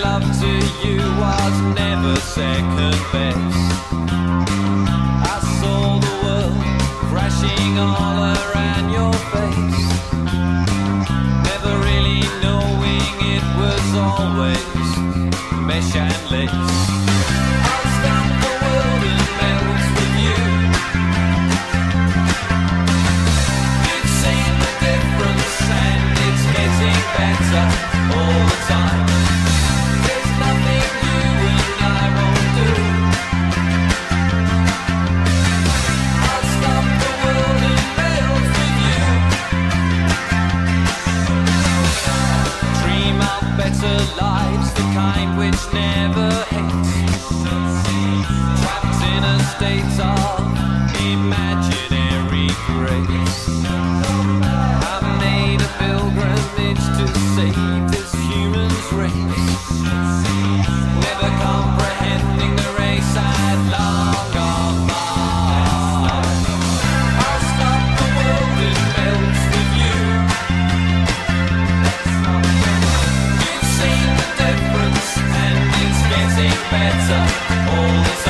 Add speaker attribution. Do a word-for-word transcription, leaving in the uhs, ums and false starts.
Speaker 1: love to you was never second best. I saw the world crashing all around your face, never really knowing it was always mesh and lace. I'll stop the world and melt with you. You've seen the difference and it's getting better all the time. There's nothing you and I won't do. I'll stop the world and melt with you. Dream of better lives, the kind which never hates, trapped in a state of imaginary grace. I've made a pilgrimage to save this human's race, never comprehending the race I'd long gone by. I'll stop the world and melt with you. You've seen the difference and it's getting better all the